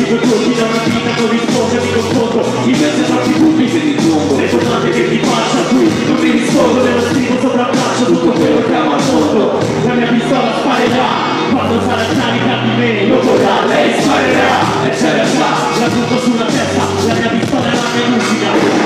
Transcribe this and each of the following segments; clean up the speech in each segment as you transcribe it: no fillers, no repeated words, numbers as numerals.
non torni da una vita, non rispondo, mi confondo. In mezzo a troppi dubbi che mi tombo. Le domande che ti faccio a cui non mi rispondo, nello scrivo sopra il braccio tutto quello che amo al mondo. La mia pistola sparerà, quando sarà carica di me, io vorrà, lei sparerà. E c'è già, la butto sulla testa, la mia pistola è la mia musica.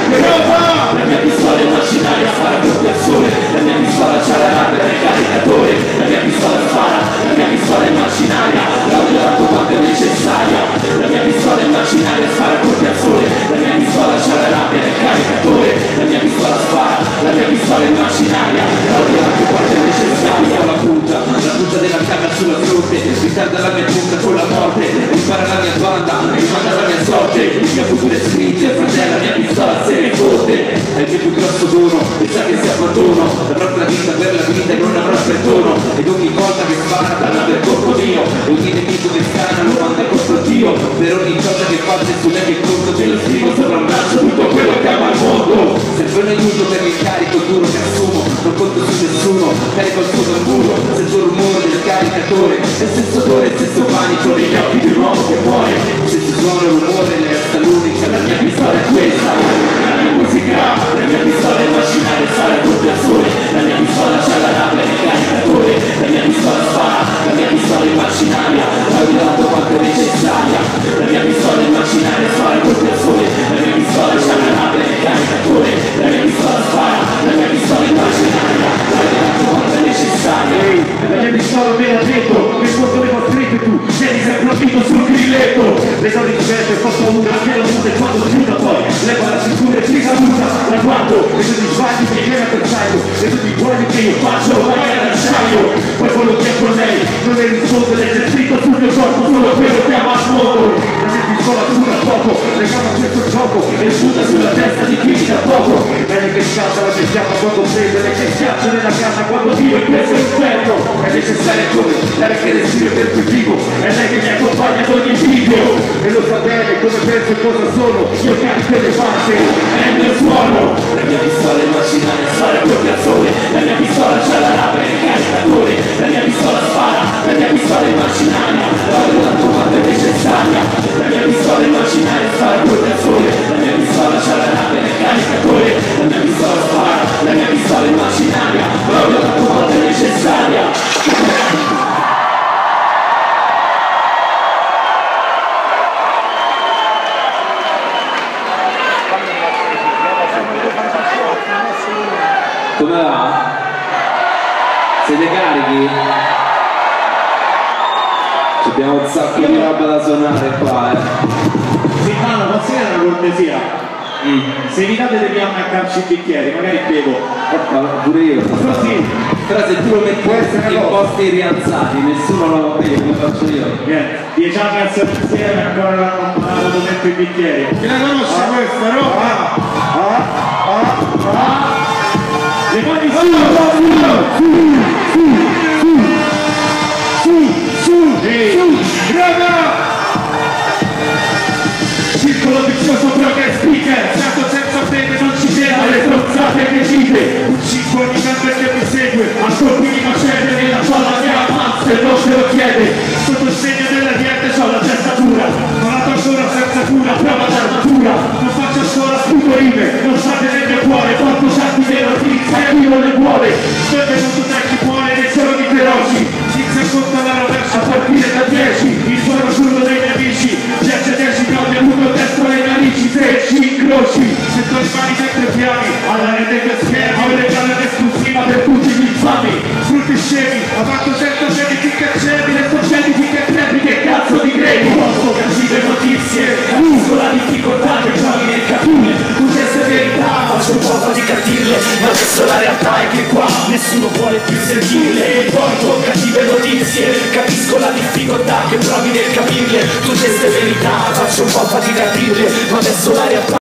La mia pistola è macinaria, spara proprio al sole. La mia pistola c'ha la rabbia nel caricatore. La mia pistola spara, la mia pistola è macinaria. L'audio dato quanto è necessaria. La mia pistola è macinaria, spara proprio al sole. La mia pistola c'ha la rabbia nel caricatore. La mia pistola spara, la mia pistola è macinaria. L'audio dato quanto è necessaria. La punta della canna sulla fronte. Ritarda la mia punta con la morte. Ripara la mia banda, rimanda la mia sorte. Il mio futuro è scritto, fratello, la mia pistola se ne fotte. È il mio più grosso dono, e sa che si abbandono. Avrò la vita per la vita e non avrò perdono. Ed ogni volta che spara dalla per colpo mio. E ogni nemico che scana lo manda contro Dio. Per ogni cosa che faccio su lei che conto, te lo scrivo sopra un braccio tutto quello che amo al mondo. Serve un aiuto per il carico duro che assumo. Non conto su nessuno, carico il suo muro. Sento il rumore del caricatore. E stesso odore, stesso panico negli occhi di un uomo che muore. Stesso suono e rumore, ne resta l'unica. La mia pistola è questa. La mia musica, la mia pistola è macinaria, spara tutto al sole. La mia pistola c'ha la rabbia nel caricatore. La mia pistola spara, la mia pistola è macinaria. L'audio dato quanto è necessaria. La mia pistola è macinaria, spara tutto al sole. La mia pistola c'ha la rabbia nel caricatore. La mia pistola spara, la mia pistola è macinaria. L'audio dato quanto è necessaria. La mia pistola me l'ha detto, che sotto le vostre tu tieni sempre un dito sul grilletto. Le donne di verde fa paura, anche la luce quando chiuda poi leva la sicura e si saluta. La guardo, e tu ti sbagli che viene a pensaio. E tu ti guardi che io faccio, vai all'acciaio. Poi quello che è con lei, non le risponde, lei c'è scritto sul mio corpo, solo quello che ama al mondo. La mia pistola dura poco, le gamma questo gioco, e sputa sulla testa di chi mi dà poco. Lei che scatta la mia fiamma quando prende, lei che schiaccia nella canna quando tiro in questo inferno. È necessaria come, lei che respira per più vivo, è lei che mi accompagna ad ogni video. E lo sa bene come penso e cosa sono, io carico le facce, è il mio suono. La mia pistola è macinaria, spara proprio al sole. La mia pistola c'ha la rabbia nel caricatore. La mia pistola spara, la mia pistola è macinaria. L'audio dato quanto è necessaria. La mia pistola è macinaria, spara proprio al sole. La mia pistola c'ha la rabbia nel caricatore. La mia pistola spara, la mia pistola è macinaria. L'audio dato quanto è necessaria. Come va? Siete carichi? Abbiamo un sacco di roba da suonare qua, Silvano, posso dire una cortesia? Se evitate di ammancarci i bicchieri, magari bevo. Pure io. Così. Però se tu lo metti in posti rialzati, nessuno lo vede, come faccio io. 10 anni a insieme ancora non ho detto i bicchieri. Chi la conosce questa, no? Le mani su, raga! Circolo vizioso, droga e speaker, certo senza fede non ci siete, alle strozzate che dite. Un 5 ogni tanto che mi segue, a colpi di macete nella colla che ammazza e non te lo chiede. Sotto il segno della dieta c'ho la testa dura, non la ancora senza cura, prova d'armatura. Non faccio scuola, sputo rime, non state nel mio cuore, porto sacchi di notizie e chi non le vuole. Sono venuto da chi vuole nei giorni feroci, inizia a contare la rovescia a partire da 10. Il giorno giuro dei miei amici, 10 decimi, avuto destro le narici, se ci incroci. Sento le mani mentre fiammi, alla rete che schermi, ho le galle esclusiva per tutti gli infami. Frutti scemi, ha fatto 100 sedi finché c'eri, le succedi finché crepi, che cazzo di credi? Posso capire notizie, capisco la difficoltà che trovi nel capire. Tu queste verità, faccio un po' di capirle, ma adesso la realtà è che qua nessuno vuole più sentirle. Porto cattive notizie, capisco la difficoltà che trovi nel capirle. Tu queste verità, faccio un po' fatica a capirle, ma adesso la realtà